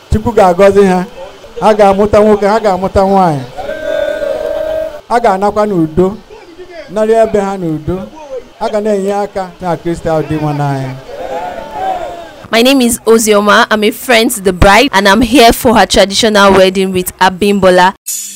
Chukwu ga-agọzi ha. Ha ga-amụta nwoke, ha ga-amụta nwaanyị. Ha ga-anakwa n'udo. Narị ebe ha n'udo. Ha ga na-enye aka na Crystal dị nwa n'anya. My name is Ozioma. I'm a friend to the bride and I'm here for her traditional wedding with Abimbola.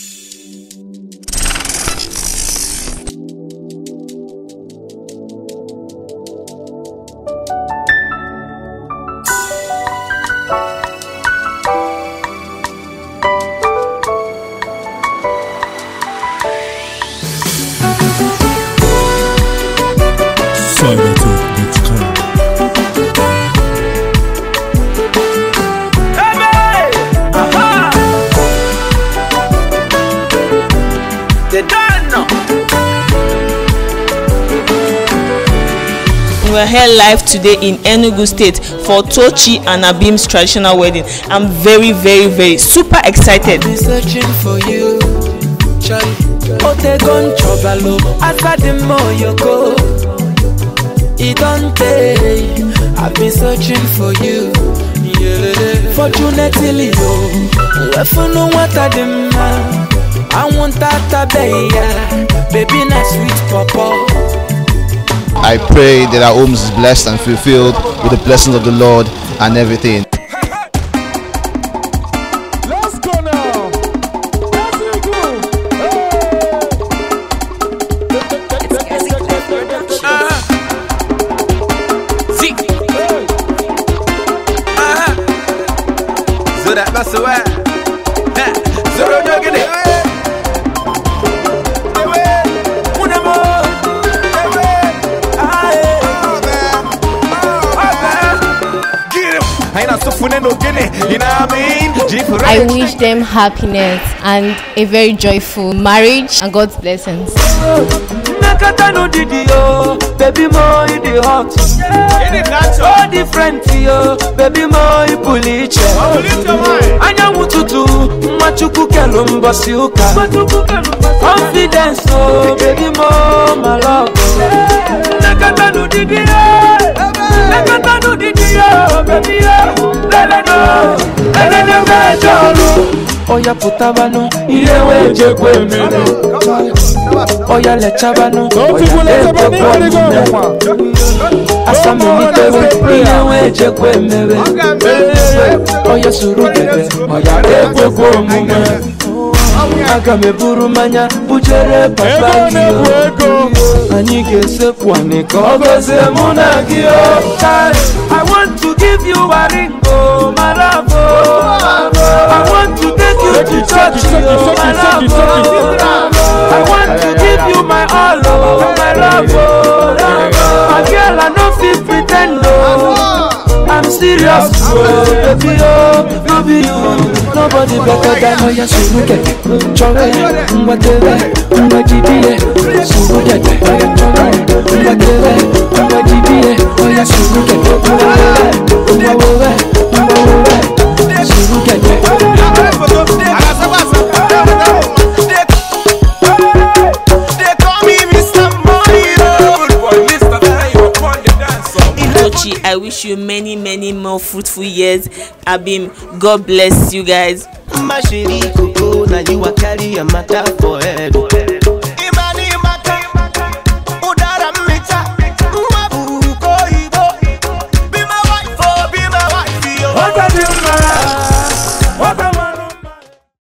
We're here live today in Enugu State for Tochi and Abim's traditional wedding. I'm very, very, very super excited. I've been searching for you, Charlie. Otegon Chobalo, after the more you go, it don't take. I've been searching for you, fortunately, if you know what I demand, I want that baby, nice sweet papa. I pray that our homes is blessed and fulfilled with the blessings of the Lord and everything. Let's go now. Let's go. So that's the way. So don't get it. I wish them happiness and a very joyful marriage and God's blessings. Baby mo in the hot, so different yo. Baby mo in puliche. Anya mututu, machuku kelumba siuka. Confidence oh, baby mo my love. Nakata no didi yo, baby yo. Lele no mejolu. Oya putabano, ilewe jekwe mene. Oya lechabano, oya lechabano. Asameni tewe, ilewe jekwe mene. Oya suru dede, oya lekwe mume. Aga me buru manya, bujere papa kiyo. Anike se pwane kogoze munagio. I want to give you a ring, oh my love. I want to take you to church, oh my love. I want to give you my all, oh my love. My girl, I no fit pretend, oh. I'm serious, oh baby, oh, baby, you. Nobody better than Oya Suruke, Chore, Mwatewe, Mwajidie, Suruke, Oya Chore, Mwatewe, Mwajidie, Oya Suruke, Mwawewe, Suruke. They call me Mr. Money, boy, Mr. Money upon the dance. Tochi, I wish you many, many more fruitful years. Abim, God bless you guys. My shady cocoa, now you are carry a matter for head.